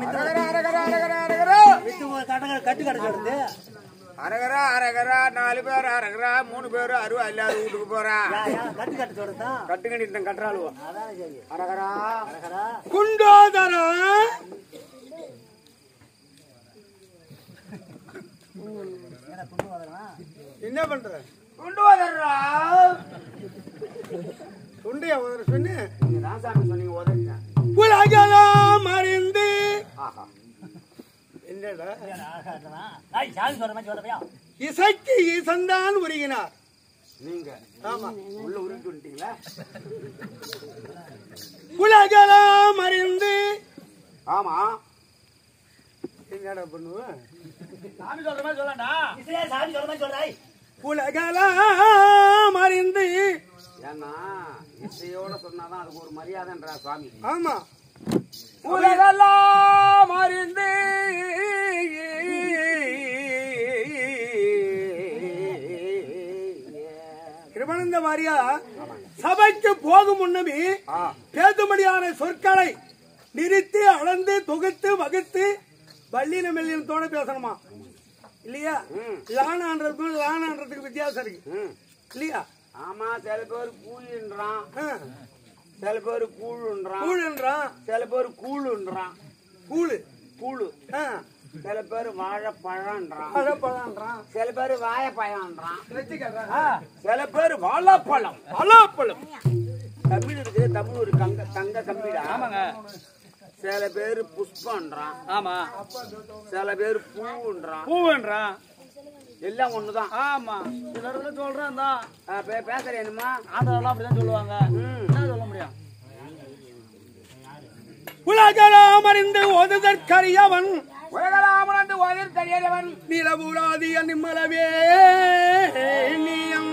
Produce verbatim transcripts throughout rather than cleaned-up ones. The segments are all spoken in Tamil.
கட்டு கிடக்கிறது அரகரா அரகரா நாலு பேர் அரகரா மூணு பேரு அருவா இல்லாத வீட்டுக்கு போறா கட்டு கட்டு சொல்றதான் கட்டு கட்டிட்டு கட்டுறாளுவோ அரகரா அரகரா குண்டோதரா என்ன பண்ற கொண்டு வர்றா குண்டையா உதற சொன்ன நீங்க ராசாமி சொன்னீங்க உதறிங்க உலகெல்லாம் அறிந்து ஆஹா என்னடா சாமி சொல்ற மாதிரி சொல்றப்பையா இசைக்கு ஈசன்தான் உருகினார் நீங்க ஆமா உள்ள உருட்டு வந்துட்டீங்களா உலகெல்லாம் அறிந்து ஆமா என்னடா பண்ணுவேன் சாமி சொல்ற மாதிரி சொல்லடா சாமி சொல்ற மாதிரி சொல்றாய் உலகெல்லாம் அறிந்து ஏன்னா இசையோட சொன்னாதான் அதுக்கு ஒரு மரியாதைன்றா சுவாமி ஆமா உலகெல்லாம் அறிந்து திருவனந்த மாரியா சபைக்கு போகும் முன்னமே பேசும்படியான சொற்களை நிறுத்தி அளந்து தொகுத்து வகுத்து வள்ளின மெல்லின தோண பேசணுமா இல்லையா லானான்றதுக்கும் லானான்றதுக்கு வித்தியாசம் இருக்கு இல்லையா ஆமா சில பேர் கூலின்றான் சில பேர் கூழுன்றான் கூழுன்றான் சில பேர் கூழுன்றான் கூழு கூழு சில பேர் வாழைப்பழம்ன்றான் வாழைப்பழம்ன்றான் சில பேர் வாழைப்பழம்ன்றான் வச்சுக்கிறேன் சில பேர் வாழைப்பழம் வாழைப்பழம் தமிழ் இருக்குது தமிழ் ஒரு தங்க தங்க கம்பிடா ஆமாங்க சில பேர் புஷ்பன்றான் ஆமா சில பேர் பூன்றான் பூவன்றான் எல்லாம் ஒண்ணுதான் ஆமா சிலர் சொல்றேன் தான் பேசுறேன் என்னமா ஆந்திராலாம் அப்படிதான் சொல்லுவாங்க என்ன சொல்ல முடியும் உலகெல்லாம் அறிந்து ஓதுதற்கரியவன் உலகலாமனந்து ஓதிர் தெரியவன் நிலவுராதிய நிம்மலவே நீயம்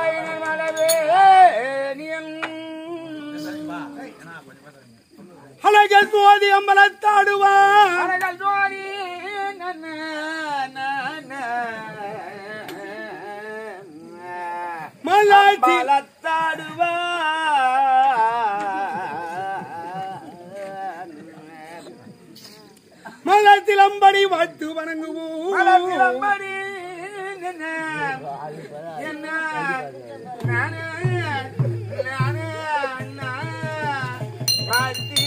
அழகல் சுவாதி அம்பலத்தாடுவான் அழகல் சுவாதி மலத்தாடுவான் மலத்திலம்படி வாழ்த்து வணங்குவோம் மலத்திலம்படி என்ன நானே நானே வாழ்த்தி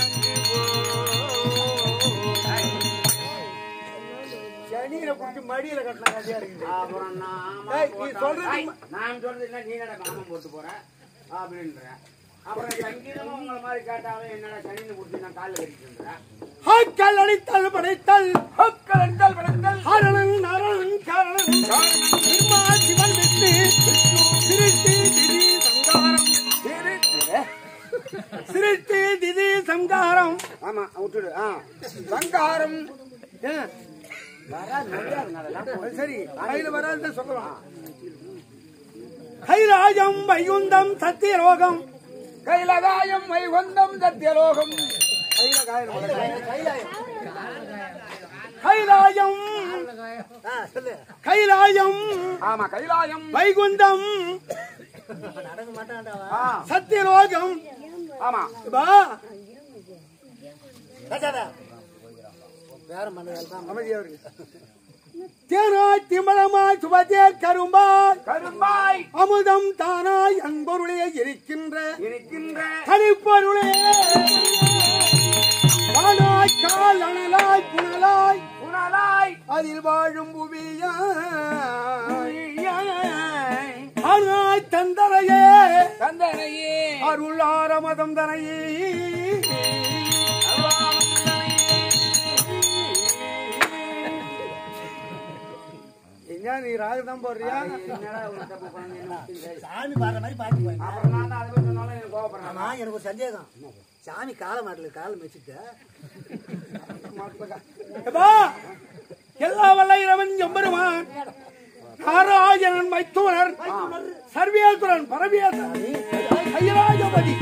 சனியில குடிச்சு மடியில கட்டின கதையா இருக்கு அப்புறம் நான் சொல்றது என்ன நீ என்னடா காமம் போட்டு போற அப்படின்ற அப்புறம் எங்கேயும் உங்களை மாதிரி கேட்டாலும் என்னடா சனின்னு குடிச்சு நான் காலில் கட்டிட்டு ஹக்கல் அடித்தல் படைத்தல் ஹக்கல் அடித்தல் படைத்தல் ஹரணன் நரணன் காரணன் பிரம்மா சிவன் விஷ்ணு சிருஷ்டி திதி சங்காரம் சிருஷ்டி திதி சங்காரம் ஆமா விட்டுடு ஆ சங்காரம் சரி கையில வராது சொல்லலாம் கைராஜம் வைகுந்தம் சத்தியலோகம் கைலகாயம் வைகுந்தம் சத்தியலோகம் கைலாயம் கைலாயம் ஆமா கைலாயம் வைகுந்தம் சத்தியலோகம் ஆமா அமைதியா இருக்கு தேனாய் திமழமாய் சுபதே கரும்பாய் கரும்பாய் அமுதம் தானாய் அன்பொருளே இருக்கின்ற இருக்கின்ற தனிப்பொருளே வானாய் கால் அனலாய் புனலாய் புனலாய் அதில் வாழும் புவியாய் அனாய் தந்தரையே தந்தனையே அருளாரமதம் தனையே நீ ராகதான் போடுறியா சாமி பாடுற மாதிரி பாட்டு அப்புறம் நான் அதை பத்தி சொன்னாலும் எனக்கு கோபப்படுறேன் எனக்கு ஒரு சந்தேகம் சாமி கால மாட்டல காலம் வச்சுட்டு எல்லா வல்ல இறைவன் எம்பெருமான் நாராயணன் மைத்துனர் சர்வேஸ்வரன் பரமேஸ்வரன் கைராஜபதி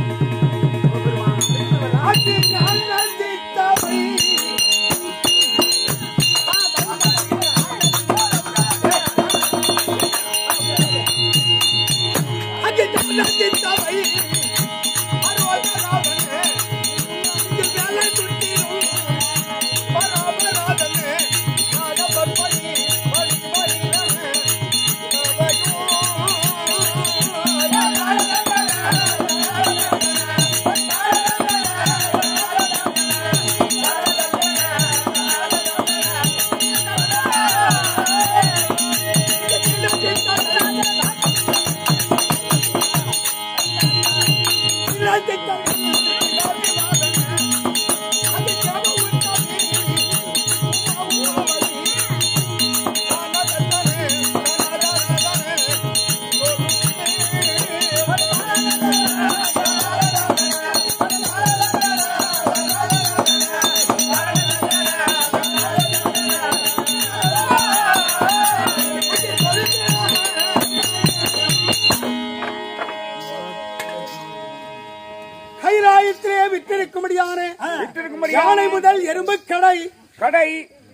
விற்றிருக்கும்படியான விட்டிருக்கும்படியான யானை முதல் எறும்பு கடை கடை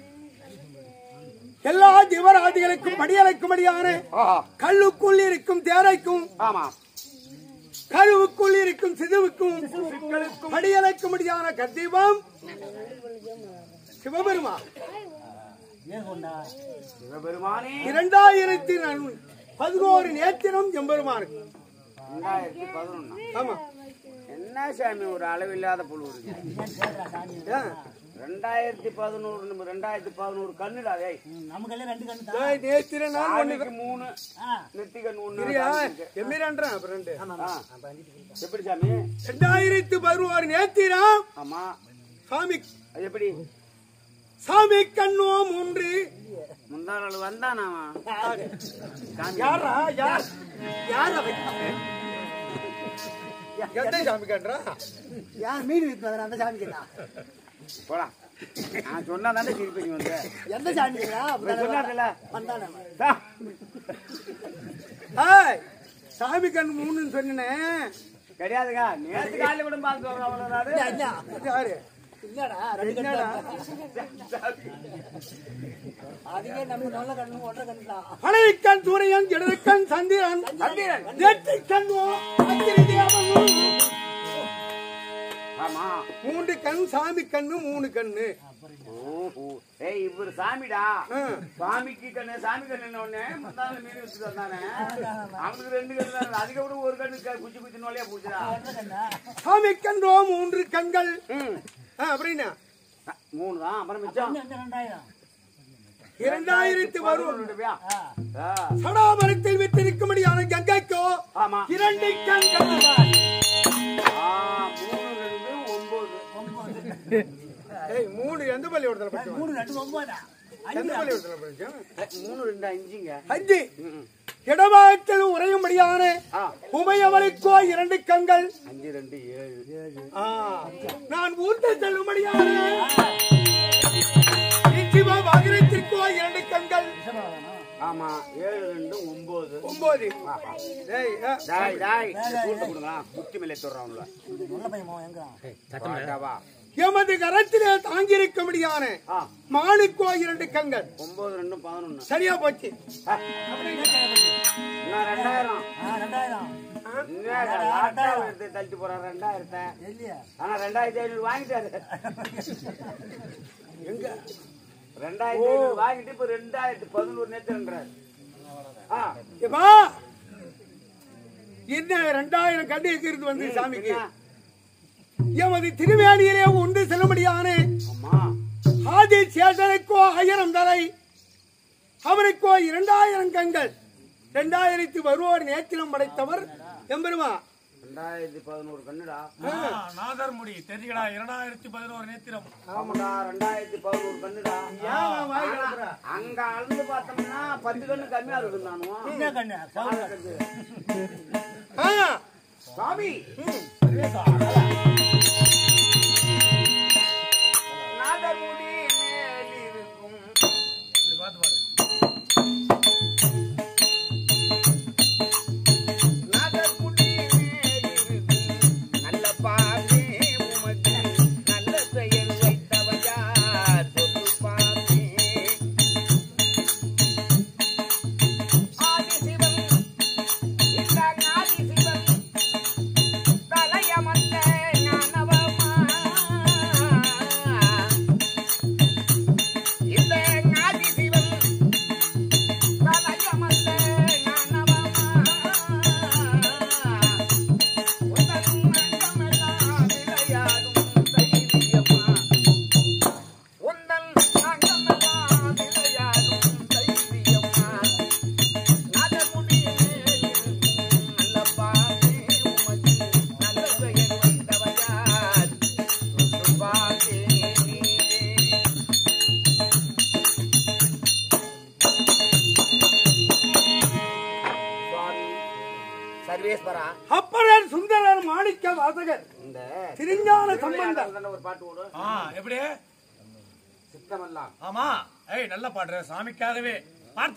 எல்லா ஜீவராதிகளுக்கும் படியலைக்கும்படியான ஆஹா கல்லுக்குள் இருக்கும் தேரைக்கும் ஆமா கருவுக்குள் இருக்கும் சிதுவுக்கும் படியலைக்கும்படியான கத்தீபம் சிவபெருமா சிவபெருமானே இரண்டாயிரத்தி பதினோரு நேத்திரம் எம்பெருமானுக்கு ரெண்டாயிரத்தி பதினொன்னு ஆமா என்ன சாமி ஒரு அளவில்லாத புழு இருக்கு ரெண்டாயிரத்தி பதினோரு ரெண்டாயிரத்தி பதினோரு கண்ணுடாதே நேத்திர நான் அன்னைக்கு மூணு நெத்தி கண்ணு ஒண்ணு எம்மிரன்றேன் அப்புறம் ரெண்டு எப்படி சாமி ரெண்டாயிரத்தி பதினோரு நேத்திரம் ஆமா சாமி அது எப்படி சாமி கண்ணோ மூன்று முந்தா நாள் வந்தானா யாரா யார் யார் எந்த சாமி கன்றா யார் மீன் விற்று அந்த சாமி கேட்டா போடா நான் சொன்னா தானே திருப்பி நீ வந்து எந்த சாமி கேட்டா சொன்னார்ல வந்தானே சாமி கண் மூணுன்னு சொன்னேன் கிடையாதுங்க நேற்று காலையில கூட பார்த்து அவ்வளவு யாரு இல்லடா ரெண்டு கண்ணா அதுக்கே நம்ம நல்ல கண்ணு ஒற்றை கண்ணு தான் பழையக்கண் சூரியன் இடக்கண் சந்திரன் சந்திரன் நெற்றிக்கண் அத்திரி தேவன் ஆமா மூன்று கண் சாமி கண்ணு மூணு கண்ணு ஓஹோ ஏய் இவரு சாமிடா சாமிக்கு கண்ணு சாமி கண்ணு ஒண்ணு முந்தான மீன் வச்சு வந்தானே அவனுக்கு ரெண்டு கண்ணு தான் அதுக்கு கூட ஒரு கண்ணு குச்சி குச்சி நோலியா போச்சுடா சாமி கண்ணோ மூன்று கண்கள் அப்படின்னா மூணு தான் அப்புறம் மிச்சம் இரண்டாயிரத்தி வரும் ஆ சடாமரத்தில் விட்டிருக்கும்படியான கங்கைக்கோ ஆமா இரண்டு கண்கள் ஆ மூணு ரெண்டு ஒன்பது ஏய் மூணு எந்த பள்ளிக்கூடத்துல படிச்சோம் மூணு ரெண்டு ஒன்பதா எந்த பள்ளிக்கூடத்துல படிச்சோம் மூணு ரெண்டு அஞ்சுங்க அஞ்சு இடபாகத்தில் உரையும்படியான உமையவளுக்கோ இரண்டு கண்கள் அஞ்சு ரெண்டு ஏழு நான் ஊர்த்த செல்லும்படியான சிவபாகிரத்திற்கோ இரண்டு கண்கள் ஆமா ஏழு ரெண்டு ஒன்பது ஒன்பது டாய் டாய் கூட்டு கொடுங்களா முக்கிய மேலே சொல்றாங்களா நல்ல பையன் எங்க வா எமது கரத்திலே தாங்கியிருக்கும்படியான மானுக்கோ இரண்டு கண்கள் ஒன்பது ரெண்டு பதினொன்னு சரியா போச்சு ரெண்டாயிரம் ரெண்டாயிரம் தள்ளிட்டு போறான் ரெண்டாயிரத்தை ஆனா ரெண்டாயிரத்தி ஐநூறு வாங்கிட்டாரு எங்க ரெண்டாயிரத்தி ஐநூறு வாங்கிட்டு இப்ப ரெண்டாயிரத்தி பதினோரு நேற்றுன்றாரு என்ன ரெண்டாயிரம் கண்டு எங்கிருந்து வந்து சாமிக்கு எமது திருவேணியிலே உண்டு செல்லும்படியான ஆதி சேஷனுக்கோ ஆயிரம் தலை அவனுக்கோ இரண்டாயிரம் கண்கள் இரண்டாயிரத்தி வருவோர் நேத்திரம் படைத்தவர் எம்பெருமா ரெண்டாயிரத்தி பதினோரு கண்ணுடா நாதர் முடி தெரியுடா இரண்டாயிரத்தி பதினோரு நேத்திரம் ஆமாடா ரெண்டாயிரத்தி பதினோரு கண்ணுடா அங்க அளந்து பார்த்தோம்னா பத்து கண்ணு கம்மியா இருக்கும் நானும் சாமி நாதர் முடி மேல் இருக்கும் பார்த்து பாரு அப்பரர் சுந்தரர் மாணிக்க வாசகர் திருஞான சம்பந்தர் ஒரு பாட்டு ஓடும் எப்படி சித்தமெல்லாம் ஆமா ஏய் நல்ல பாடுற சாமிக்காகவே பாட்டு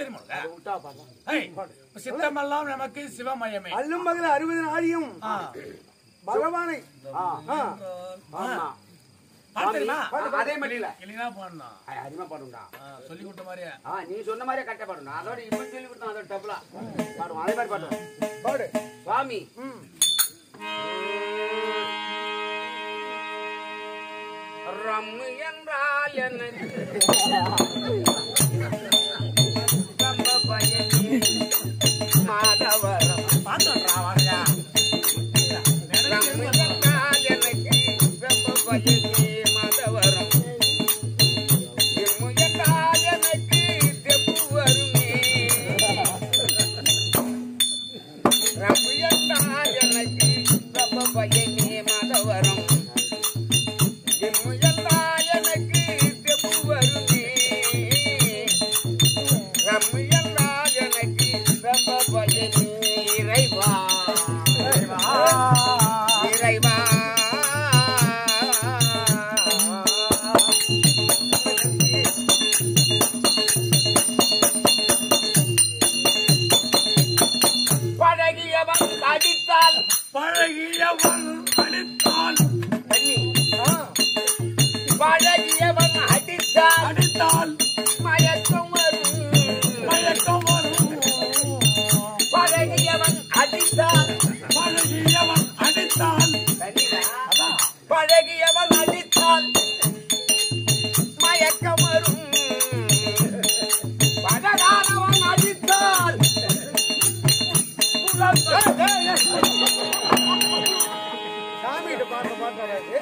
தெரியுமா சித்தமெல்லாம் நமக்கு சிவமயமே அல்லும் பகல அறுபது நாளியும் பகவானை ஆ, ஆ, ஆமா. பாத்துக்கா அதே மாதிரி இல்ல இல்லைன்னா பாடணும் அதிகமா பாடுண்டா. சொல்லி கொடுத்த மாதிரியே ஆ, நீ சொன்ன மாதிரியே கரெக்டா பாடுண்டா. அதோட இப்ப சொல்லி கொடுத்தோம் அதோட டபுளா பாடுவோம். அதே மாதிரி பாடுவோம். பாடு. சுவாமி ம். ரம்மு என்றால் எனக்கு ரொம்ப பயனே மாதவரம். பாத்துடுறா வாங்க ரம்மு என்றால் எனக்கு ரொம்ப பயனே மாதவரம். எம்மு என்றால் எனக்கு தெப்பு வருமே. ரம்மு என்றால் எனக்கு ரொம்ப பயனே மாதவரம். பழகியவன் அடித்தால் பழகியவன் அடித்தால் பழகியவன் அடித்தால் அடித்தால் மயக்கம் வரும். மயக்கம் வரும் பழகியவன் அடித்தால் பழகியவன் அடித்தால் அதான் பழகியவன் அடித்தால் மயக்கம் வரும். பழகாதவன் அடித்தால் சாமிகிட்ட பாட்டு பாட்டாடாது.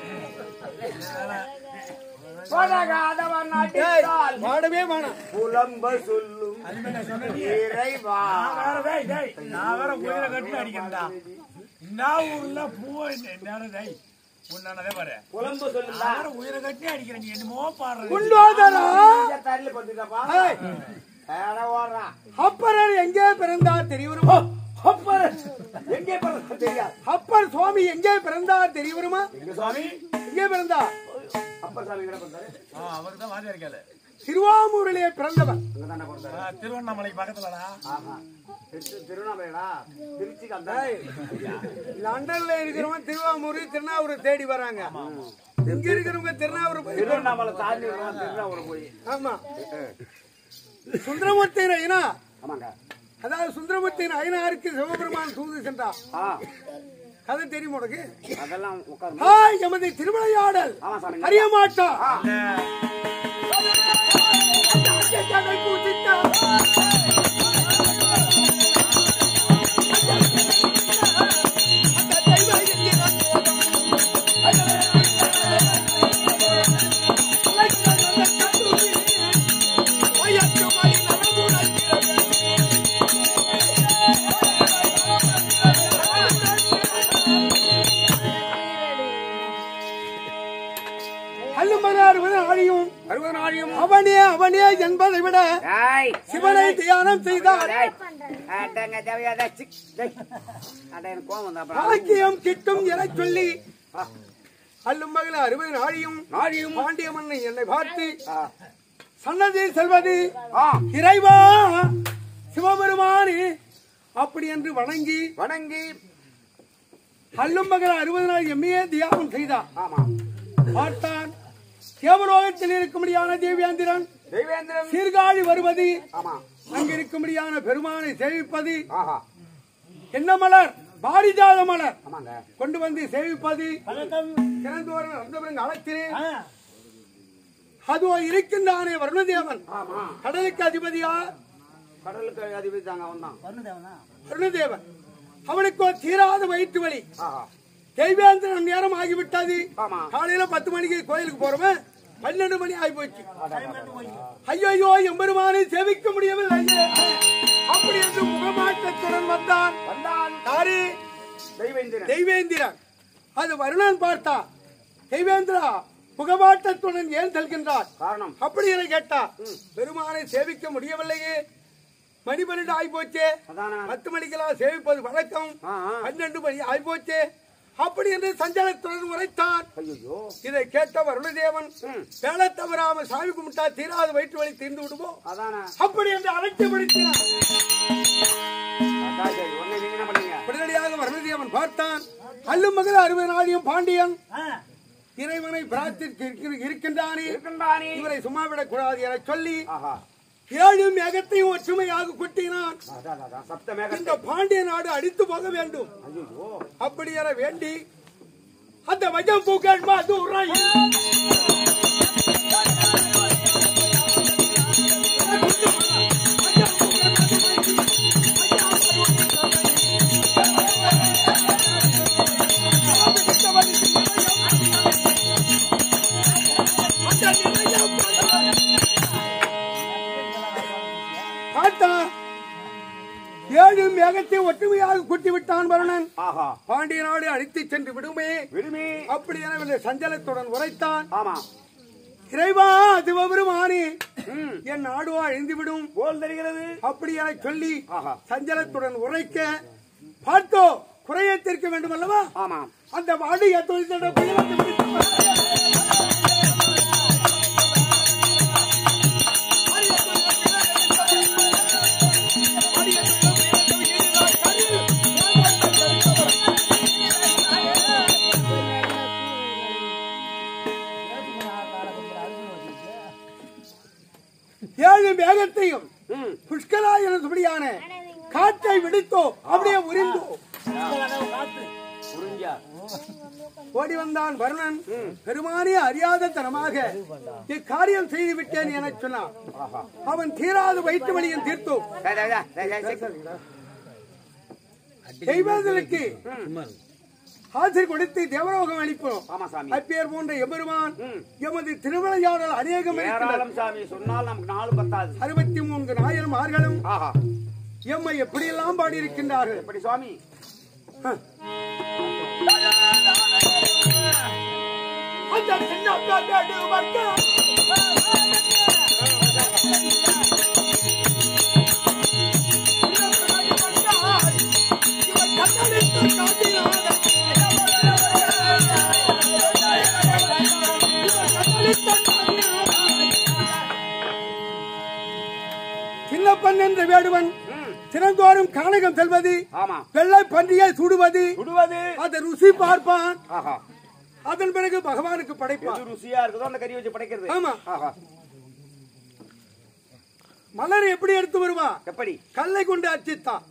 பழகாதவன் அடித்தால் பாடவே வேணாம். புலம்ப சொல்லும் இறைவா. நான் வேற டேய், டேய், நான் வேற உயிரை கட்டி அடிக்கிறேன்டா. நான் ஊர்ல பூவை என்ன டேய் உன்னானதே பாரு. புலம்ப சொல்லுங்க. நான் வேற உயிரை கட்டி அடிக்கிறேன். நீ என்னமோ பாடுற. குண்டோதரா தரையில படுத்துக்கப்பா. ஏய், ஏட ஓடுறா. அப்பரர் எங்கே பிறந்தார் தெரியுமா? அப்பர் எங்கே பிறந்தா தெரியாது. அப்பர் சுவாமி எங்கே பிறந்தார் தெரியுமா? எங்க சுவாமி எங்கே பிறந்தார்? அப்பர் சாமி எங்க பிறந்தாரு? அவருக்கு தான் வாதியா இருக்காரு. திருவாமூரிலே பிறந்தவர். அங்க தானே பிறந்தாரு. ஆ, திருவண்ணாமலை பக்கத்துலடா. ஆமா. திரு- திருவண்ணாமலைடா. திருச்சிக்கு அந்த லண்டன்ல இருக்கிறவங்க திருவாமூர் திருநாவூர் தேடி வராங்க. இங்க இருக்கிறவங்க திருநாவூர் போய் திருவண்ணாமலை தாண்டி வருவான் திருவண்ணாமலை போய். ஆமா. சுந்தரமூர்த்தி ஐயா, ஆமாங்க. அதாவது சுந்தரமூர்த்தி ஐயனாருக்கு சிவபெருமான் தூது சென்றார். ஆ, கதை தெரியும் உனக்கு? அதெல்லாம் உட்காரு. ஹாய், எமது திருவிளையாடல் ஆமா சாமி. அறிய மாட்டா. அவனே அவனே என்பதை விட டேய், சிவனை தியானம் செய்தார். டேய். அடங்க தேவையாடா. சிக். டேய். அட எனக்கு கோவம் வந்தா அப்புறம். பாக்கியம் கிட்டும் என சொல்லி அல்லும் மகள அறுபது நாழியும் நாழியும் பாண்டிய மன்னன் என்னை பார்த்து சன்னதி செல்வது ஆ, இறைவா சிவபெருமானி அப்படி என்று வணங்கி வணங்கி அல்லும் மகள அறுபது நாள் எம்மையே தியானம் செய்தார். ஆமா. பார்த்தான் தேவலோகத்தில் இருக்கும்படியான தேவியாந்திரன் தெய்வேந்திரன். சீர்காழி வருவது, ஆமா. அங்கிருக்கும்படியான பெருமானை சேவிப்பது, ஆஹா. என்ன மலர் பாரிஜாத மலர் ஆமாங்க. கொண்டு வந்து சேவிப்பது, திறந்தோறும் நடந்தவருங்க அழைத்து அதுவோ இருக்கின்றானே வருணதேவன், ஆமா. கடலுக்கு அதிபதியா கடலுக்கு அதிபதி தாங்க அவன் தான். வருணதேவன். அவனுக்கோ தீராத வயிற்று வலி. ஆஹா. தெய்வேந்திரன் நேரம் ஆகிவிட்டது. ஆமா. காலையில பத்து மணிக்கு கோயிலுக்கு போறவன் பன்னெண்டு மணி ஆகி போச்சு. ஐயோ எம்பெருமானை சேவிக்க முடியவில்லை. அப்படி என்று முகமாற்றத்துடன் வந்தான். வந்தான் யாரு? தெய்வேந்திரன். தெய்வேந்திரன். அது வருணன் பார்த்தா, தெய்வேந்திரா முகமாற்றத்துடன் ஏன் செல்கின்றார் காரணம் அப்படி என கேட்டா, பெருமானை சேவிக்க முடியவில்லையே, மணி பன்னெண்டு ஆகி போச்சே, அதானா? பத்து மணிக்கெல்லாம் சேவிப்பது வழக்கம், ஆ, ஆ. பன்னெண்டு மணி ஆகி போச்சே அப்படி என்று சஞ்சலத்துடன் உரைத்தான். ஐயோ. இதை கேட்ட வருணதேவன், வேலை தவறாம சாமி கும்பிட்டா தீராத வயிற்று வலி தீர்ந்து விடுவோம் அதானா? அப்படி என்று அழைத்து முடிக்கிறார். அதான் சரி. உடனே நீங்க என்ன பண்ணீங்க? உடனடியாக வர்ணதேவன் பார்த்தான். அல்லும் மகள் அறுபது நாளையும் பாண்டியன் இறைவனை பிரார்த்தித்து இருக்கின்றானே, இவரை சும்மா விடக் கூடாது என சொல்லி ஏழு மேகத்தையும் ஒற்றுமையாக கொட்டினான். இந்த பாண்டிய நாடு அடித்து போக வேண்டும் அப்படி என வேண்டி அந்த வஜம் பூக்கள் மதுரை ஏழு மேகத்தை ஒற்றுமையாக குட்டிவிட்டான் வருணன். பாண்டிய நாடு அழித்து சென்று விடுமே விடுமே அப்படி என சஞ்சலத்துடன் உரைத்தான். இறைவா சிவபெருமானே, என் நாடு அழிந்துவிடும் போல் தெரிகிறது அப்படி என சொல்லி சஞ்சலத்துடன் உரைக்க பார்த்தோ குறையை தீர்க்க வேண்டும் அல்லவா? அந்த வாடிய தொழில் ஏழு மேகத்தையும் புஷ்கலா எனபடியான காற்றை விடுத்தோ அப்படியே உரிந்தோ ஓடி வந்தான் வருணன். பெருமானே அறியாத தனமாக இக்காரியம் செய்து விட்டேன் என சொன்னான். அவன் தீராத வயிற்று வலியும் தீர்த்தோ செய்வதற்கு ஆசை கொடுத்து தேவலோகம் அளிப்போம். அப்பேர் போன்ற எம்பெருமான் எமது திருவிளையாடல் அநேகம் அறுபத்தி மூன்று ஆயிரம் ஆர்களும் எம்மை எப்படியெல்லாம் பாடியிருக்கின்றார்கள். எப்படி சுவாமி? சின்னப்பன் என்ற வேடுவன் தினந்தோறும் கானகம் செல்வது, வெள்ளை பன்றியை சுடுவது, அதை ருசி பார்ப்பான். அதன் பிறகு பகவானுக்கு படைப்பான். ருசியா இருக்குதோ அந்த கறி வச்சு படைக்கிறது. ஆமா. மலர் எப்படி எடுத்து வருவான்? எப்படி? கல்லை கொண்டு அர்ச்சித்தான்.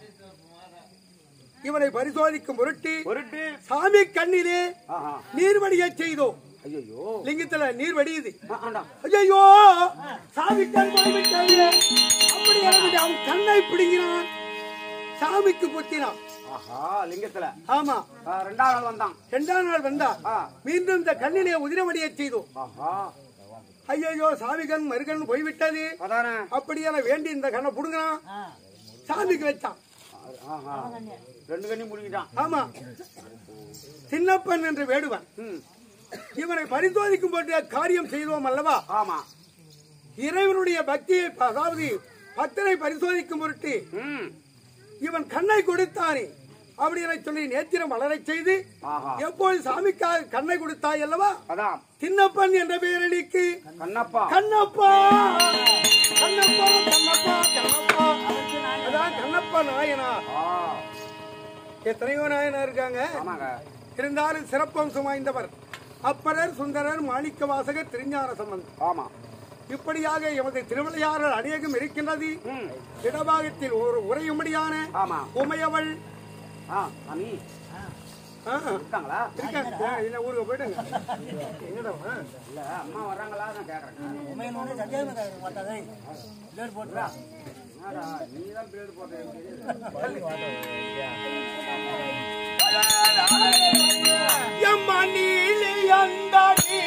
இவனை பரிசோதிக்கும் பொருட்டு பொருட்டு சாமி கண்ணிலே நீர்வடிய செய்தோ. ஐயோ, லிங்கத்துல நீர் வடியுது. ஐயோ, சாமி கண் போய்விட்டாங்க. அப்படி அவன் கண்ணை பிடிக்கிறான், சாமிக்கு பொத்தினான். லிங்கத்துல. ஆமா. ரெண்டாம் நாள் வந்தான். ரெண்டாம் நாள் வந்தா மீண்டும் இந்த கண்ணிலே உதிரவடிய செய்தோம். ஐயோ, சாமி கண் மறுகண் போய்விட்டது. அப்படியான வேண்டி இந்த கண்ணை புடுங்கிறான், சாமிக்கு வச்சான். ரெண்டு கண்ணி முடிக்கிட்டான். ஆமா. சின்னப்பன் என்ற வேடுவன் இவனை பரிசோதிக்கும் போட்டு காரியம் செய்தோம் அல்லவா? ஆமா. இறைவனுடைய பக்தியை, அதாவது பக்தனை பரிசோதிக்கும் பொருட்டு இவன் கண்ணை கொடுத்தானே அப்படி என சொல்லி நேத்திரம் வளரை செய்து எப்போது சாமிக்காக கண்ணை கொடுத்தாய் அல்லவா? அதான் சின்னப்பன் என்ற பெயரடிக்கு கண்ணப்பா கண்ணப்பா கண்ணப்பா கண்ணப்பா கண்ணப்பா அதான் கண்ணப்பா நாயனா. எத்தனையோ நாயனா இருக்காங்க, இருந்தாலும் சிறப்பம்சம் வாய்ந்தவர் அப்பரர், சுந்தரர், மாணிக்க வாசகர், திருஞான சம்பந்தர். ஆமா. இப்படியாக எமது திருவிளையாடல் அநேகம் இருக்கின்றது. இடபாகத்தில் ஒரு உரையும்படியான உமையவள் ஊருக்கு போயிடுங்க. அம்மா வர்றாங்களா நான் கேக்குறேன். நீதான் பேர் போட்ட நீலி அந்தாடி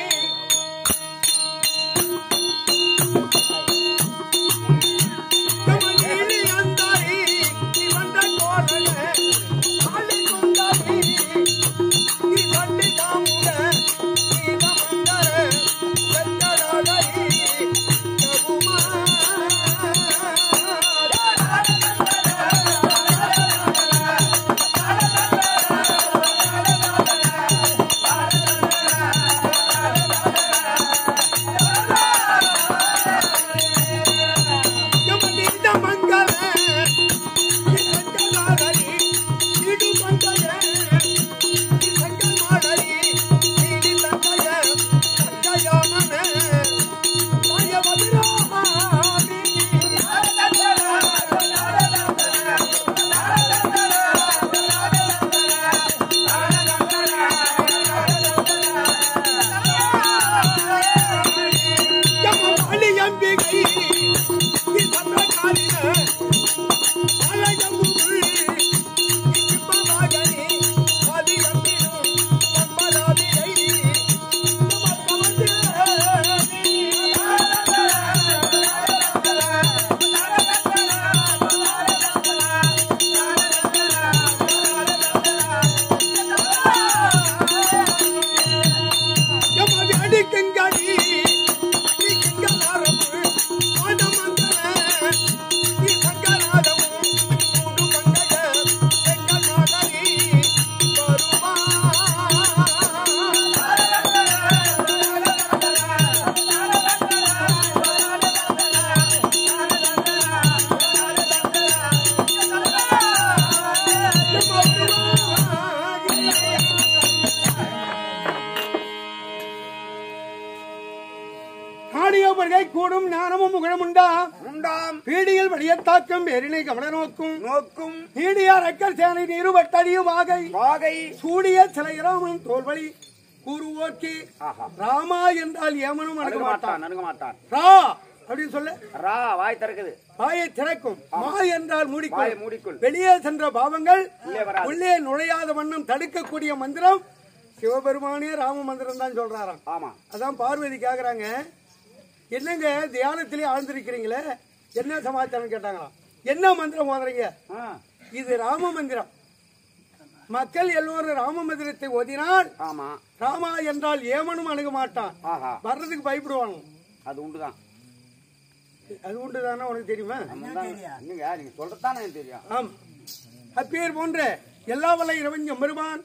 நாடிய வருகை கூடும் ஞானமும் முகழும் உண்டாம் உண்டாம் பீடியில் வழியத்தாக்கம் எரினை கவன நோக்கும் நோக்கும் நீடிய ரக்கல் சேனை நீருவட்டடியும் வாகை வாகை சூடிய சில இராமன் தோல்வழி கூறுவோர்க்கு ஆஹா ராமா என்றால் ஏமனும் அணுக மாட்டான் அணுக மாட்டான் ரா அப்படின்னு சொல்ல ரா வாய் திறக்குது வாயை திறக்கும் மா என்றால் வாயை மூடிக்கொள் மூடிக்கொள் வெளியே சென்ற பாவங்கள் உள்ளே வராது. உள்ளே நுழையாத வண்ணம் தடுக்கக்கூடிய மந்திரம் சிவபெருமானே ராம மந்திரம் தான் சொல்றாராம். ஆமா அதான் பார்வதி கேக்குறாங்க, என்னங்க தியானத்திலே ஆழ்ந்திருக்கிறீங்களே என்ன சமாச்சாரம் கேட்டாங்களாம். என்ன மந்திரம் ஓதுறீங்க? இது ராம மந்திரம். மக்கள் எல்லோரும் ராம மந்திரத்தை ஓதினால் ஆமா ராமா என்றால் ஏமனும் அணுக மாட்டான், வர்றதுக்கு பயப்படுவாங்க. அது உண்டுதான். அது உண்டுதானா உனக்கு தெரியுமா? நீங்க சொல்றதுதான் எனக்கு தெரியும். ஆம், அப்பேர் போன்ற எல்லா வல்ல இறைவன் பெருமான்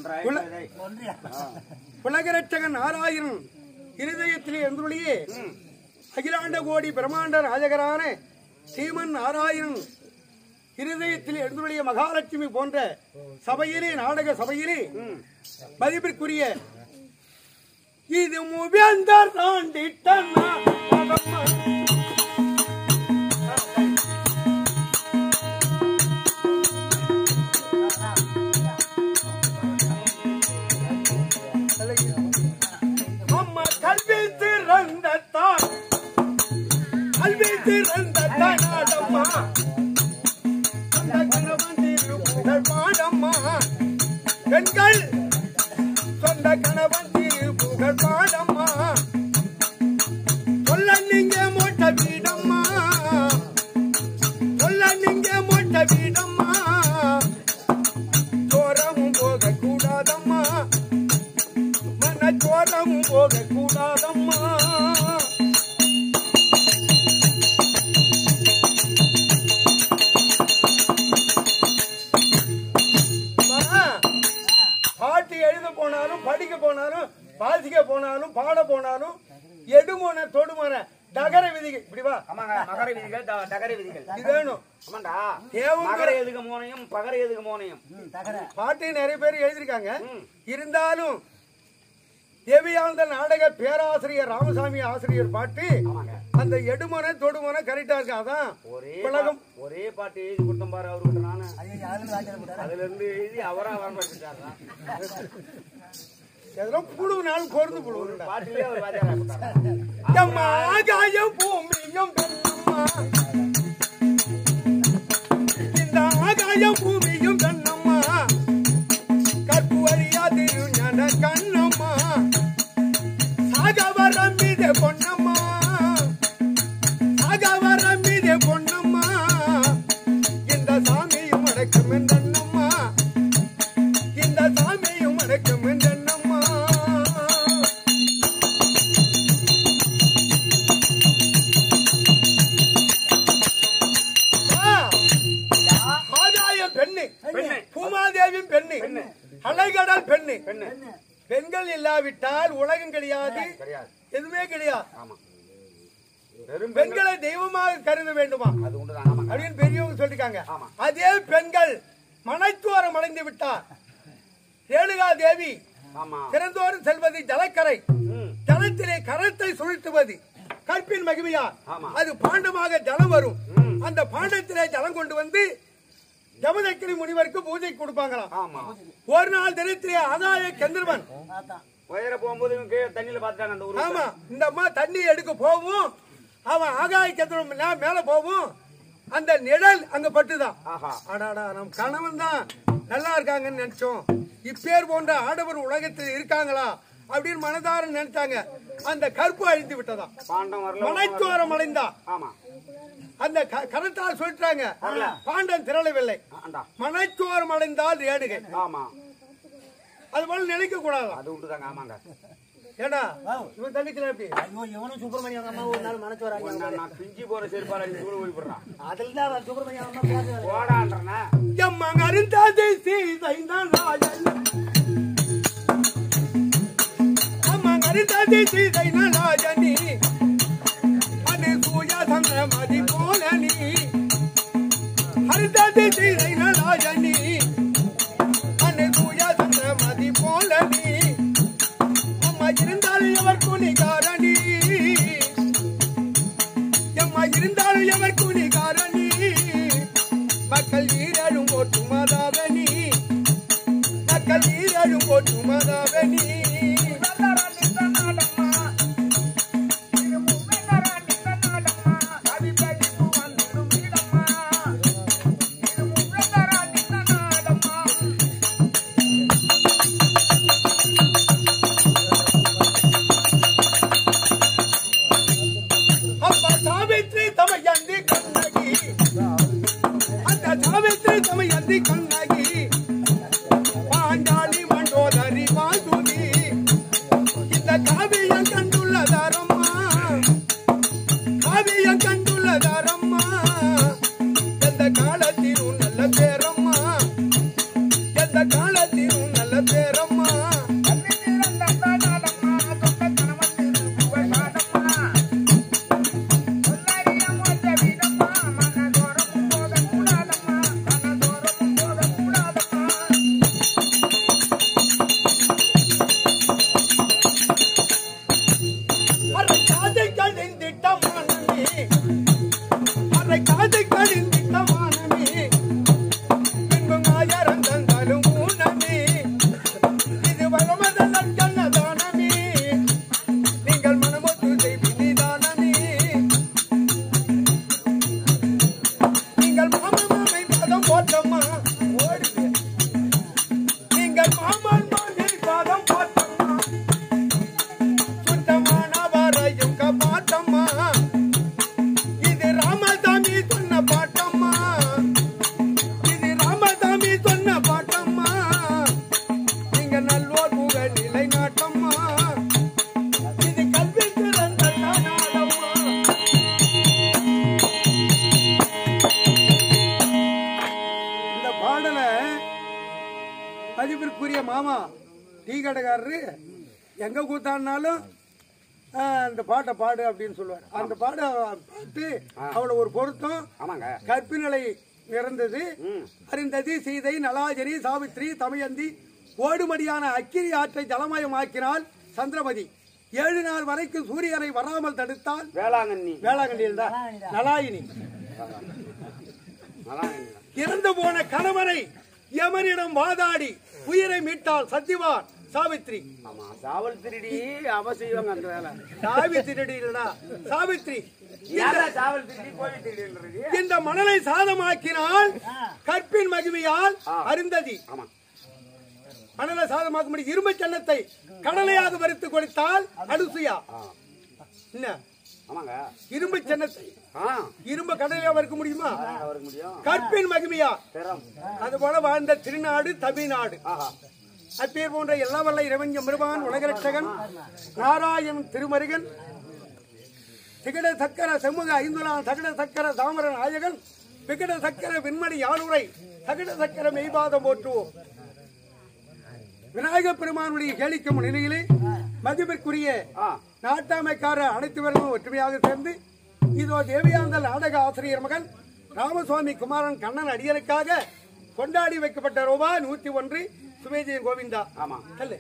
உலகரட்சகன் ஆறாயிரம் இருதயத்திலே எந்தொழியே அகிலாண்ட கோடி பிரம்மாண்ட ராஜகரான ஸ்ரீமன் ஆறாயிரம் இருதயத்தில் எழுந்துள்ள மகாலட்சுமி போன்ற சபையிலே நாடக சபையிலே மதிப்பிற்குரிய இது முவேந்தர் அம்மா கல்வி திறந்த தான் கல்வி திறந்த தானம்மா பாடம்மா பெண்கள் சொந்த கணவன் திரு புகழ் பாடம்மா சொல்ல நீங்க மோட்ட வீடம்மா சொல்ல நீங்க மோட்ட வீடம்மா சோரமும் போக கூடாதம்மா மன சோரமும் போக கூடாதம்மா. பாட்டு எழுத போனாலும் படிக்க போனாலும் வாசிக்க போனாலும் பாட போனாலும் எடுமோன தொடுமோன டகர விதிகள் இப்படிவா. ஆமாங்க, மகர விதிகள் டகர விதிகள் இது வேணும். ஆமாண்டா, தேவம் மகர எதுக்கு மோனையும் பகர எதுக்கு மோனையும் பாட்டு நிறைய பேர் எழுதிருக்காங்க. இருந்தாலும் தேவியானந்த நாடக பேராசிரியர் ராமசாமி ஆசிரியர் பாட்டு அந்த எடுமோன தொடுமோன கரெக்டா இருக்கு. அதான் உலகம் ஒரே பாட்டு எழுதி கொடுத்தோம் பாரு அவர்கிட்ட. நானு அதுல இருந்து எழுதி அவரா வரமாட்டாரு. எதெல்லாம் புழு நாள் பொருந்து புழு பாட்டிலே அவர் வாஜாரா ஆகாயம் பூமியும் பெண்ணம்மா இந்த ஆகாயம் பூமியும் பெண்ணம்மா கற்பு அறியா திருஞான கண்ணம்மா சாகவரம் மீதே பொன்னம்மா சாகவரம் மீதே பொன்னம்மா இந்த சாமியும் அடக்கும் என்றம்மா இந்த சாமியும் அடக்கும் என்றம்மா. பூமாதேவியும் பெண்ணு, அலைகடல் பெண்ணு. பெண்கள் இல்லாவிட்டால் உலகம் கிடையாது, எதுவுமே கிடையாது. பெண்களை தெய்வமாக கருத வேண்டுமா அப்படின்னு பெரியவங்க சொல்லிருக்காங்க. அதே பெண்கள் மனைத்துவரம் அடைந்து விட்டார். ரேணுகா தேவி திறந்தோறும் செல்வது ஜலக்கரை, ஜலத்திலே கரத்தை சுழற்றுவது கற்பின் மகிமையா. அது பாண்டமாக ஜலம் வரும். அந்த பாண்டத்திலே ஜலம் கொண்டு வந்து ஜமதக்கிரி முனிவருக்கு பூஜை கொடுப்பாங்களாம். ஒரு நாள் தினத்திலே ஆதாய கந்தர்வன் போகும்போது தண்ணியில பாத்துட்டாங்க. ஆமா, இந்த அம்மா தண்ணி எடுக்க போவும் அவன் ஆகாய கந்தர்வன் மேல போவும் அந்த நிழல் அங்க பட்டுதான். ஆடாடா, நம் கணவன் தான் நல்லா இருக்காங்கன்னு நினைச்சோம், இப்பேர் போன்ற ஆடவர் உலகத்தில் இருக்காங்களா அப்படின்னு மனதார நினைச்சாங்க. அந்த கற்பு அழிந்து விட்டதா, மனைத்துவரம் அடைந்தா. அந்த கருத்தால் சொல்லிட்டாங்க, பாண்டன் திரளவில்லை. மனைத்துவரம் அடைந்தால் ரேணுகை. அது போல நினைக்க கூடாது. அது உண்டுதாங்க. ஆமாங்க. ஏடா இவன் தண்ணிக்கல எப்படி இவனும் சுப்பிரமணியம் அம்மா ஒரு நாள் மனசு வராங்க. நான் பிஞ்சி போற செருப்பால கூட போய் போடுறான். அதுல தான் சுப்பிரமணியம் அம்மா பேசுறாங்க. ஓடான்றனா எம்மா அருந்தாதி சீதைதான் ராஜன், அம்மா அருந்தாதி சீதைதான் ராஜனி, அது சூயா சந்திர மதி போலனி, அருந்தாதி சீதைதான் ராஜனி, அது சூயா சந்திர மதி போலனி, அம்மா இருந்தால் இவர் துணிகாரணி, காவியம் கண்டுள்ளதாரம்மா காவியம் கண்டுள்ளதாரம்மா எந்த காலத்திலும் நல்ல பேரம்மா எந்த காலத்திலும் நல்ல பேரம்மா மதிப்பிற்குரிய மாமா டீ கடைக்காரரு எங்க கூத்தாடினாலும் அந்த பாட்டை பாடு அப்படின்னு சொல்லுவார். அந்த பாட பாட்டு அவ்வளவு ஒரு பொருத்தம். கற்பினிலை நிறந்தது. அருந்ததி சீதை நலாஜரி சாவித்ரி தமயந்தி ஓடுமடியான அக்கிரி ஆற்றை ஜலமயமாக்கினால் சந்திரமதி ஏழு நாள் வரைக்கும் சூரியனை வராமல் தடுத்தால் வேளாங்கண்ணி வேளாங்கண்ணியில் தான் நலாயினி இறந்து போன கணவனை யமனிடம் வாதாடி உயிரை மீட்டால் சத்தியவான் சாவித்ரி. ஆமா சாவித்ரி அவ செய்வாங்க அந்த வேலை. சாவித்ரி இல்லடா சாவித்ரி. சாவித்ரி இந்த மணலை சாதமாக்கினால் கற்பின் மகிமையால் அருந்ததி மணலை சாதமாக்க முடியும். இரும்பு சன்னத்தை கடலையாக வறுத்து கொடுத்தால் அனுசுயா. என்ன இரும்பு சன்னத்தை இரும்பு கடலையா வறுக்க முடியுமா? கற்பின் மகிமையா. அது போல வாழ்ந்த திருநாடு தமிழ்நாடு. அப்பேர் போன்ற எல்லா வல்ல இறைவன் எம்பெருமான் உலகரட்சகன் நாராயணன் திருமருகன் திகட சக்கர செம்முக ஐந்துலாம் தகட சக்கர தாமர நாயகன் விகட சக்கர விண்மணி யானுரை தகட சக்கர மெய்பாதம் போற்றுவோம். விநாயகப் பெருமானுடைய கேளிக்கும் நிலையிலே மதிப்பிற்குரிய நாட்டாமைக்கார அனைத்து பேரும் ஒற்றுமையாக சேர்ந்து இதோ தேவியாந்தல் நாடக ஆசிரியர் மகன் ராமசுவாமி குமாரன் கண்ணன் அடியனுக்காக கொண்டாடி வைக்கப்பட்ட ரூபாய் நூத்தி ஒன்று சுமேஜியன் கோவிந்தா. ஆமா சொல்லு.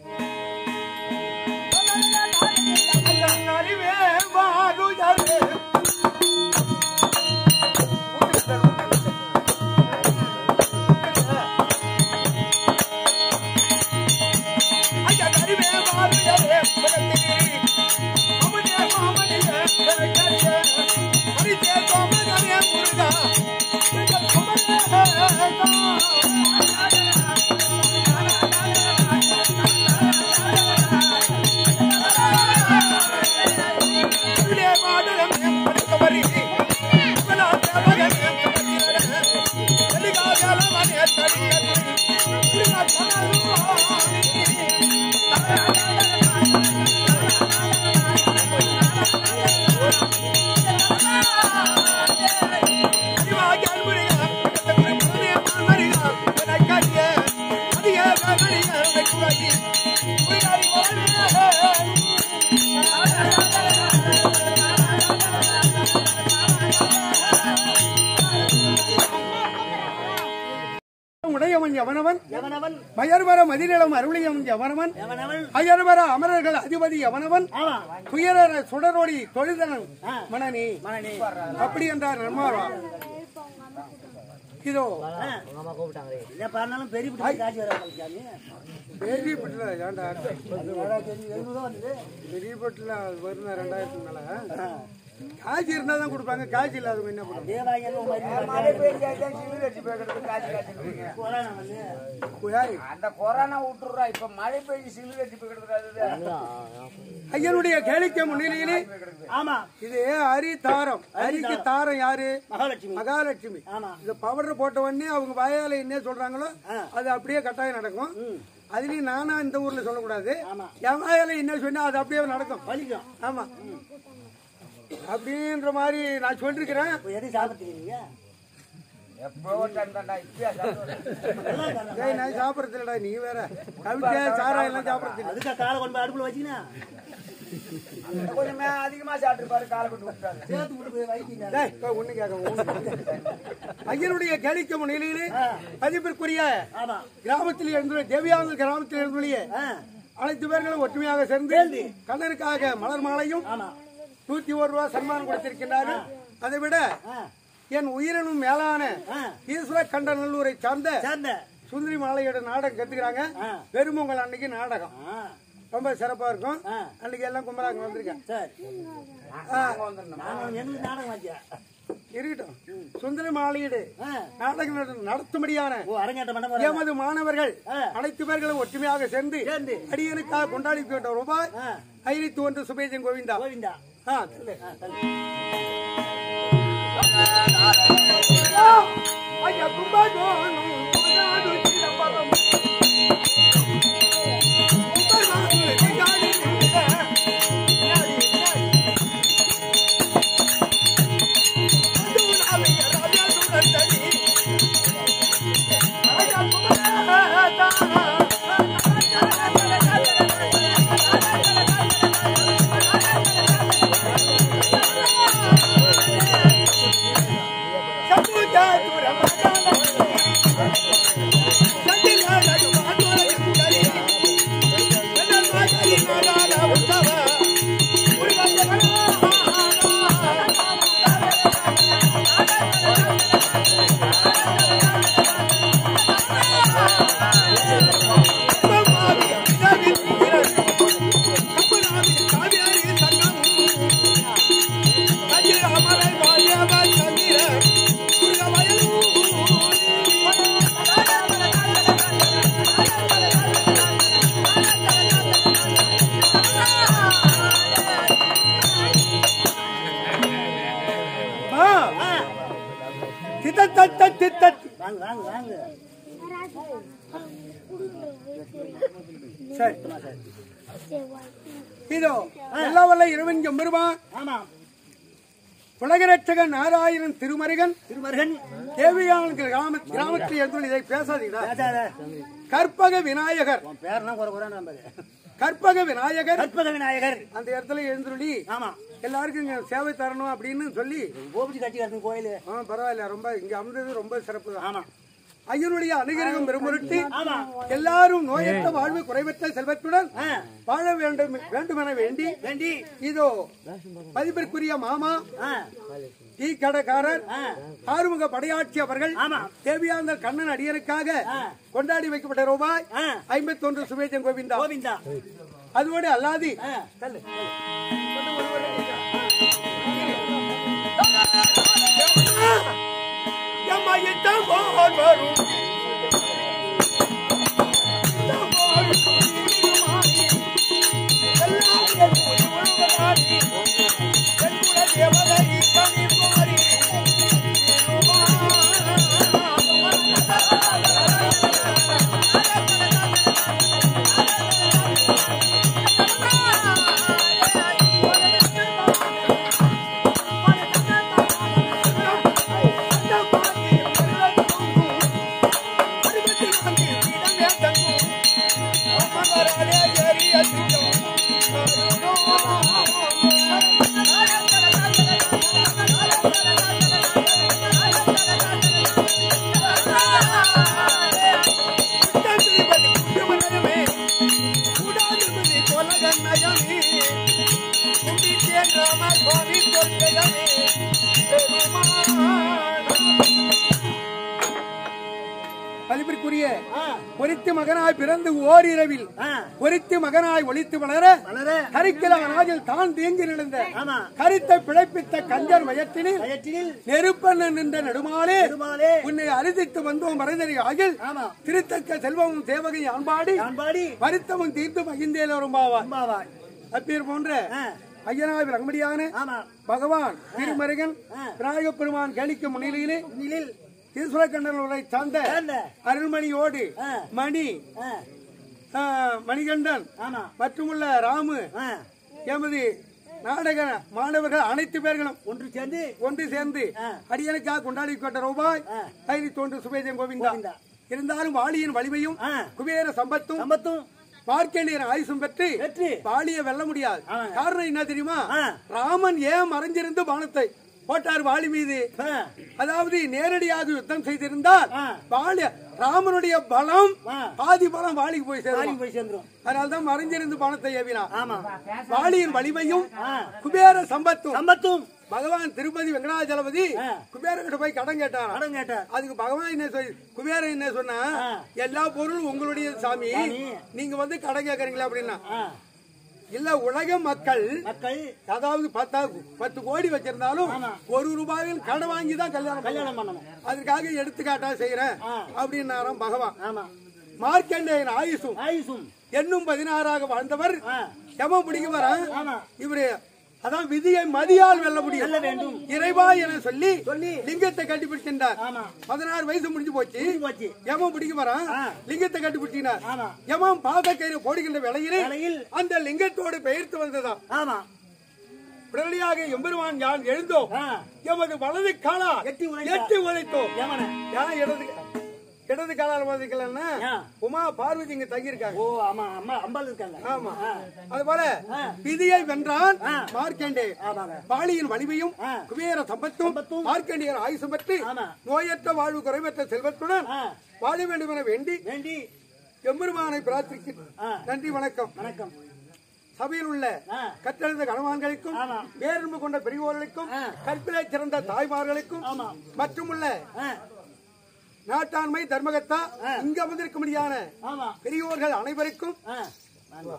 மயர்வர மதிநிலம் அருளியம் எவனவன் அயர்வர அமரர்கள் அதிபதி எவனவன் துயர சுடரோடி தொழிலனன் மனநீ அப்படி என்றார் நம்மாரா. இதோ பெரியப்பட்டுல ஏண்டா பெரியப்பட்டுல வருங்க ரெண்டாயிரத்துக்கு மேல காய்ச்சி இருந்தா தான் கொடுப்பாங்க. காய்ச்சி இல்லாதவங்க என்ன பண்ணுவாங்க? அந்த கொரோனா விட்டுறா இப்ப மழை பெய்ஞ்சு சில்லு கட்டி போய். ஐயனுடைய கேளிக்கை முன்னிலையிலே ஆமா இது அரி தாரம். அரிக்கு தாரம் யாரு? மகாலட்சுமி. மகாலட்சுமி. இது பவுடர் போட்ட உடனே அவங்க வாயால என்ன சொல்றாங்களோ அது அப்படியே கட்டாயம் நடக்கும். அதுலயும் நானா இந்த ஊர்ல சொல்லக்கூடாது. என் வாயால என்ன சொன்னா அது அப்படியே நடக்கும். வலிக்கும். ஆமா அப்படின்ற மாதிரி நான் சொல்லிருக்கிறேன். எது சாப்பிட்டுருக்கீங்க? நான் சாப்பிடறது இல்லடா, நீ வேற கவிதை சாரா எல்லாம் சாப்பிடறது. அதுக்கா காலை கொண்டு போய் அடுப்புல வச்சுக்கினா கொஞ்சமே அதிகமா சாப்பிட்டுருப்பாரு, காலை கொண்டு விட்டாரு. சேர்த்து விட்டு போய் வைக்கிங்க. ஒண்ணு கேட்க ஐயனுடைய கேளிக்கும் நிலையிலே மதிப்பிற்குரிய கிராமத்தில் இருந்து தேவியானந்த கிராமத்தில் இருந்துள்ளே அனைத்து பேர்களும் ஒற்றுமையாக சேர்ந்து கண்ணனுக்காக மலர் மாலையும் நூத்தி ஒரு ரூபாய் சன்மானம் கொடுத்திருக்கின்றார்கள். அதை விட என் உயிரினும் மேலான ஈஸ்வர கண்டநல்லூரை சார்ந்த சுந்தரி மாலையோட நாடகம் கத்துக்கிறாங்க. பெருமொங்கல் அன்னைக்கு நாடகம் ரொம்ப சிறப்பா இருக்கும். அன்னைக்கு எல்லாம் கும்பலாங்க வந்திருக்கேன். இருக்கட்டும். சுந்தரி மாலையீடு நாடகம் நடத்தும்படியான எமது மாணவர்கள் அனைத்து பேர்களும் ஒற்றுமையாக சேர்ந்து அடியனுக்காக கொண்டாடி ரூபாய் ஐநூத்தி ஒன்று சுபேஜன் கோவிந்தா கோவிந்தா ஐயா கும்பகோணம் இதோ எல்லா வல்ல இறைவன் எம்பெருமான் உலகரட்சகன் நாராயணன் திருமருகன் திருமருகன் தேவியான கிராம கிராமத்தில் இருந்து இதை பேசாதீங்களா. கற்பக விநாயகர் கற்பக விநாயகர் கற்பக விநாயகர் அந்த இடத்துல எழுந்துள்ளி ஆமா எல்லாருக்கும் சேவை தரணும் அப்படின்னு சொல்லி கோபிச்சு கட்டி கட்டணும் கோயில். பரவாயில்ல, ரொம்ப இங்க அமர்ந்தது ரொம்ப சிறப்பு. ஆமா ஐயனுடைய அனுகிரகம் பெருமொருட்டி எல்லாரும் நோயற்ற வாழ்வு குறைவற்ற செல்வத்துடன் வாழ வேண்டும் வேண்டுமென வேண்டி வேண்டி இதோ மதிப்பிற்குரிய மாமா டீ கடைக்காரர் ஆறுமுக படையாட்சி அவர்கள் தேவியாந்த கண்ணன் அடியனுக்காக கொண்டாடி வைக்கப்பட்ட ரூபாய் ஐம்பத்தி ஒன்று சுபேஜன் கோவிந்தா கோவிந்தா அதோடு அல்லாதி வரும் மதிப்பிற்குரிய பொறித்து மகனாய் பிறந்து ஓரிரவில் பொறித்து மகனாய் ஒளித்து வளர கரிக்கிழவனாகில் தான் தேங்கி நிழந்த கரித்தை பிழைப்பித்த கஞ்சர் வயத்தினில் நெருப்பண்ண நின்ற நெடுமாலே உன்னை அரிசித்து வந்தோம் மறைந்தறி ஆகில் திருத்தக்க செல்வமும் தேவகை அன்பாடி வருத்தமும் தீர்த்து மகிழ்ந்தேலும் பாவாய் அப்பீர் போன்ற ஐயனாய் விளங்கும்படியான பகவான் திருமருகன் விநாயக பெருமான் கேளிக்கும் முன்னிலையிலே ஈஸ்வர கண்டனங்களை சார்ந்த அருள்மணியோடு மணி மணிகண்டன் ஆமா மற்றுமுள்ள ராமு ஆ, எமது நாடக மாணவர்கள் அனைத்து பேர்களும் ஒன்று சேர்ந்து ஒன்று சேர்ந்து ஆ. அடியனுக்காக கொண்டாடி கொண்ட ரூபாய் ஆ. ஐநூத்தி தொன்று சுபேஜன் கோவிந்தா கோவிந்தா. இருந்தாலும் வாலியின் வலிமையும் ஆ. குபேர சம்பத்தும் சம்பத்தும் மார்க்கண்டியன் ஆயுசும் பெற்று வெற்றி வாலியை வெல்ல முடியாது ஆ. காரணம் என்ன தெரியுமா ஆ. ராமன் ஏன் மறைஞ்சிருந்து பானத்தை போட்டார் வாலி மீது ஆ, அதாவது நேரடியாக யுத்தம் செய்திருந்தால் ஆ. வாலி ராமனுடைய பலம் ஆ. பாதி பலம் வாலிக்கு போய் சேரும் வாலிக்கு போய் சேர்ந்துரும். அதனால்தான் மறைஞ்சிருந்து பணத்தை ஏவினான் ஆமா வாலியின் வலிமையும் ஆ. குபேர சம்பத்தும் சம்பத்தும் பகவான் திருப்பதி வெங்கடாஜலபதி ஆ. குபேரகிட்ட போய் கடன் கேட்டாராம் கடன் கேட்டார். அதுக்கு பகவான் என்ன சொல்லி குபேரன் என்ன சொன்னா ஆ. எல்லா பொருளும் உங்களுடைய சாமி சாமி. நீங்க வந்து கடன் கேக்குறீங்களா அப்படின்னா ஆ, இல்ல உலக மக்கள் மக்கள் அதாவது பத்தா பத்து கோடி வச்சிருந்தாலும் ஆமா. ஒரு ரூபாயில் கடன் வாங்கி தான் கல்யாணம் கல்யாணம் பண்ணணும். அதுக்காக எடுத்துக்காட்டா செய்யறேன் ஆ. அப்படின்னாராம் பகவான் ஆமா மார்க்கண்டேயன் ஆயுசும் ஆயுசும் எண்ணும் பதினாறாக வாழ்ந்தவர் ஆ, எவன் பிடிக்க வர ஆமா இவரு அதான் விதியை மதியால் வெல்ல முடியும் வெல்ல வேண்டும். இறைவா என சொல்லி சொல்லி லிங்கத்தை கட்டிப்பிடிச்சிருந்தார் ஆமா பதினாறு வயசு முடிஞ்சு போச்சு முடிஞ்சு போச்சு. எவன் பிடிக்க வரான் ஆ. லிங்கத்தை கட்டிப்பிடிச்சினார் ஆமா எவன் பாத கயிறு போடுகின்ற வேளையிலே வேளையில் அந்த லிங்கத்தோடு பெயர்த்து வந்ததாம் ஆமா உடனடியாக எம்பெருமான் யான் எழுந்தோம் ஆ, எமது வலது காலா எட்டி உழைத்தார். எட்டி உழைத்தோம் யமன ஏன் இடது இடது காலால் வதைக்கலன்னா ஏன்? உமா பார்வதி இங்க தங்கியிருக்காங்க ஓ ஆமா அம்மா அம்பாள் இருக்காங்க. ஆமா ஆ, அது போல ஆ. விதியை வென்றான் ஆ. மார்க்கண்டே ஆமாங்க பாலியின் வலிமையும் ஆ. குபேர சம்பத்தும் சம்பத்தும் மார்க்கண்டியர் ஆயுசம் பெற்று ஆமா நோயற்ற வாழ்வு குறைவற்ற செல்வத்துடன் ஆ, வாழ வேண்டும் என வேண்டி வேண்டி எம்பெருமானை பிரார்த்திக்கிறேன் ஆ, நன்றி வணக்கம் வணக்கம் சபையில் உள்ள ஆ, கற்றறிந்த கணவான்களுக்கும் ஆமா வேறுமை கொண்ட பெரியோர்களுக்கும் ஆ. கற்பிலை சிறந்த தாய்மார்களுக்கும் ஆமா மற்றும் உள்ள ஆ, நாட்டாண்மை தர்மகத்தா ஆ. இங்க வந்திருக்கும்படியான ஆமா பெரியோர்கள் அனைவருக்கும் ஆ, வாங்க.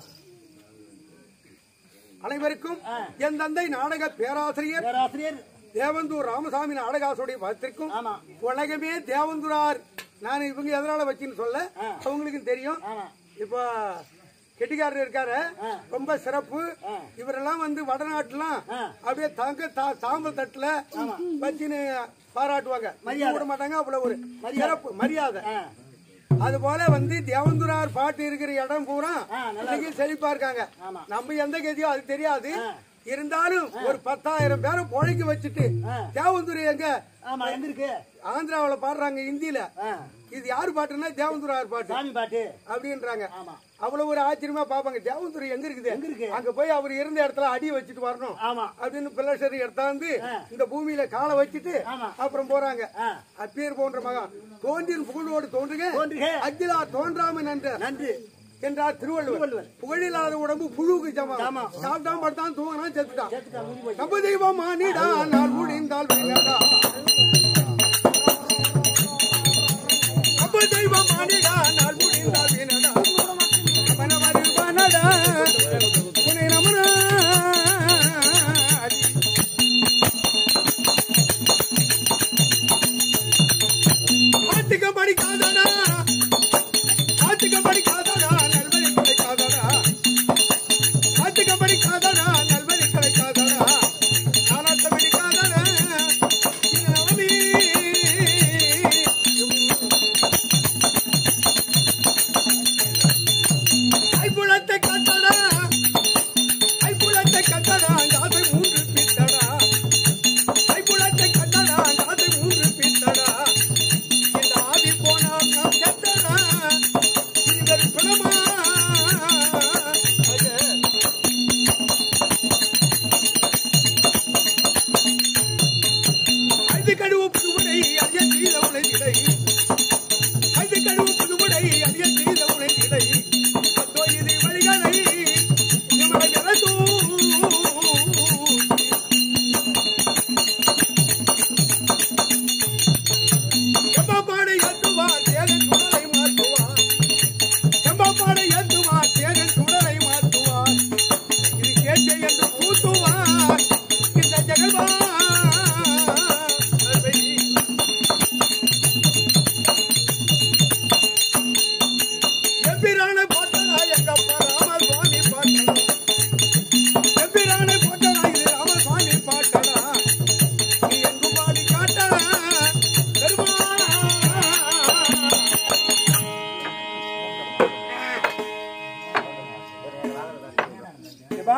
அனைவருக்கும் ஆ. என் தந்தை நாடக பேராசிரியர் பேராசிரியர் தேவந்தூர் ராமசாமி நாடகாசுடைய பதத்திற்கும் ஆமா உலகமே தேவந்தூரார் நான் இவங்க எதனால வச்சுன்னு சொல்ல ஆ. அவங்களுக்கு தெரியும் ஆமா இப்போ கெட்டிக்காரர் இருக்காரு ஆ. ரொம்ப சிறப்பு ஆ. இவரெல்லாம் வந்து வடநாட்டுலாம் ஆ. அப்படியே தங்க தா- தாம்பல் தட்டுல வச்சுன்னு பாராட்டுவாங்க மரியாதை. விட மாட்டாங்க அவ்வளவு ஒரு மரியாதை. சிறப்பு மரியாதை ஆ, அது போல வந்து தேவந்துரார் பாட்டு இருக்கிற இடம் பூரா ஆ, நல்லா இன்னைக்கு செழிப்பா இருக்காங்க ஆமா நம்ம எந்த கதியோ அது தெரியாது ஆ. இருந்தாலும் ஒரு பத்தாயிரம் பேரை பொழைக்க வச்சுட்டு ஆ. தேவந்துரை எங்க ஆமா எங்க இருக்கு ஆந்திராவுல பாடுறாங்க ஹிந்தியில ஆ, இது யாரு பாட்டுன்னா தேவந்துரார் பாட்டு சாமி பாட்டு அப்படின்றாங்க ஆமா அவ்வளவு ஒரு ஆச்சரியமா பாப்பாங்க தேவந்துரை எங்க இருக்குது எங்க இருக்கு அங்க போய் அவர் இருந்த இடத்துல அடி வச்சுட்டு வரணும் ஆமா அப்படின்னு பிள்ளை எடுத்தாந்து ஆ. இந்த பூமியில காலை வச்சுட்டு ஆமா அப்புறம் போறாங்க ஆ, அப்பேர் போன்ற மகன் தோன்றின் புகழோடு தோன்றுக தோன்றுக அகிலா தோன்றாமன் என்ற நன்று என்றார் திருவள்ளுவர் திருவள்ளுவர். புகழில்லாத உடம்பு புழுவுக்கு சமம் ஆமாம். சாப்பிட்டான் படுத்தான் தூங்கினான் செத்துட்டான் சேர்த்துட்டா முடிஞ்சு போச்சு. நம்ம தெய்வம் மானிடா நாள் முடிந்தால் விளையாடா நம்ம தெய்வம் மானிடா நாள் முடிந்தால் விளையாடா மனவரில் வானடா உன்னை நமனா ஆட்டுக்க படிக்காதடா ஆட்டுக்க படிக்காதடா நல்வழி கிடைக்காதடா ஆட்டுக்க படிக்காதடா நல்வழி கிடைக்காதடா நானாட்ட படிக்காதடா இது நவமி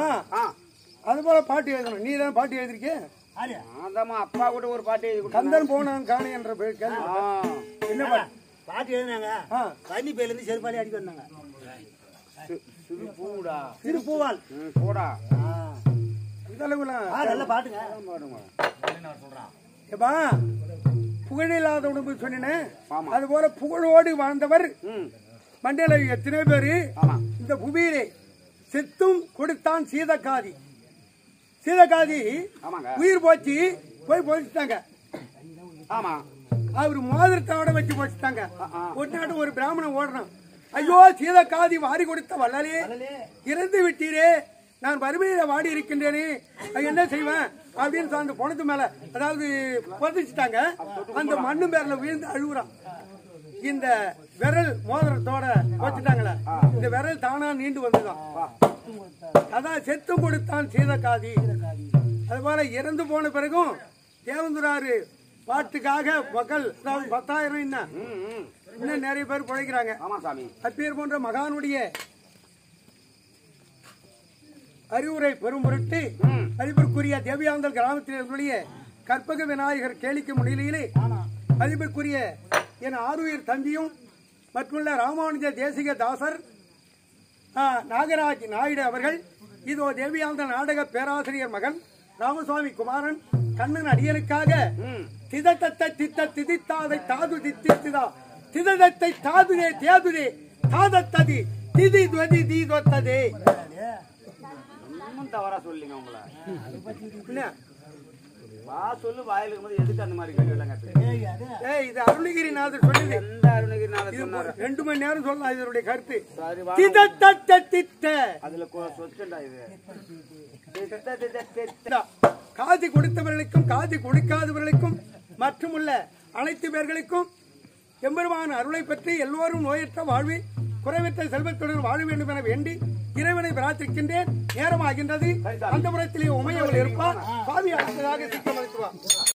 ஆ. அது போல பாட்டு எழுதணும். நீ தான் பாட்டு எழுதிருக்கிய? ஆதாமா அப்பா கூட ஒரு பாட்டு எழுதி கொடுத்தாங்க. கந்தன் போனான் காணி என்ற பேர் கேள்வி. ஆ. என்ன பாட்டு? பாட்டு எழுதினாங்க. கன்னி பேர்ல இருந்து செருப்பாளி அடிக்க வந்தாங்க. சி- சிறு பூடா. சிறு பூவால். ம், போடா. இந்த அளவுலாம் ஆ, நல்ல பாட்டுங்க. பாடுங்க. ஏப்பா, புகழில்லாத உடம்பு சொன்னேன். ஆமா. அது போல புகழோடு வாழ்ந்தவர் ம். மண்டையில எத்தனை பேரு ஆமா. இந்த புவியிலே செத்தும் கொடுத்தான் சீதக்காதி. சீதக்காதி ஆமாங்க. உயிர் போச்சு, போய் போச்சுட்டாங்க. ஆமா. அவர் மோதிரத்தோட வச்சு போச்சுட்டாங்க. ஒரு நாட்டு ஒரு பிராமணன் ஓடுறான். ஐயோ சீதக்காதி வாரி கொடுத்த வள்ளலே, இறந்து விட்டீரே, நான் வறுமையில வாடி இருக்கின்றேனே, என்ன செய்வேன் அப்படின்னு அந்த பொணத்து மேல அதாவது புதைச்சிட்டாங்க. அந்த மண்ணு மேல விழுந்து அழுகுறான். இந்த விரல் மோதிரத்தோட வச்சுட்டாங்களே, இந்த விரல் தானா நீண்டு வந்துதான். அதான் செத்து கொடுத்தான் சீதக்காதி. அது போல இறந்து போன பிறகும் தேவந்துராறு பாட்டுக்காக மக்கள் அதாவது பத்தாயிரம் என்ன இன்னும் நிறைய பேர் பிழைக்கிறாங்க. ஆமா சாமி. அப்பேர் போன்ற மகானுடைய அறிவுரை பெரும் பொருட்டு அதிபருக்குரிய தேவியாந்தல் கிராமத்தினுடைய கற்பக விநாயகர் கேளிக்கை முன்னிலையிலே அதிபருக்குரிய என் ஆறுயிர் தம்பியும் மற்றுள்ள ராமானுஜ தேசிக தாசர் நாகராஜ் நாயுடு அவர்கள் இதோ தேவியாந்த நாடக பேராசிரியர் மகன் ராமசுவாமி குமாரன் கண்ணன் அடியனுக்காக திதத்தத்தை தித்த திதித்தாதை தாது தித்தித்தா திதத்தை தாதுதே தேதுதே தாதத்ததி திதி துவதி தீதொத்ததே. ஒன்னும் தவறா சொல்லிங்க உங்களை. என்ன வா சொல்லு வாயில இருக்கும்போது எதுக்கு அந்த மாதிரி கேள்வி எல்லாம் கேட்பீங்க? ஏய், இது அருணகிரிநாதர் சொன்னது. எந்த அருணகிரிநாதர் இது சொன்னாரு? ரெண்டு மணி நேரம் சொல்லலாம் இதனுடைய கருத்து. சரி வா. திதத்தத்தை தித்த அதுல கொ- சொச்சண்டா இது. தித்த தித்த தித்த. தித்தா. காது கொடுத்தவர்களுக்கும் காது கொடுக்காதவர்களுக்கும் மற்றுமுள்ள அனைத்து பேர்களுக்கும் எம்பெருமான அருளை பற்றி எல்லோரும் நோயற்ற வாழ்வி குறைவற்ற செல்வத்துடன் வாழ வேண்டும் என வேண்டி இறைவனை பிரார்த்திக்கின்றேன். நேரமாகின்றது. அந்த புறத்திலே உமையவள் இருப்பார். பாவி அடுத்ததாக சிக்கம் அளித்துவார்.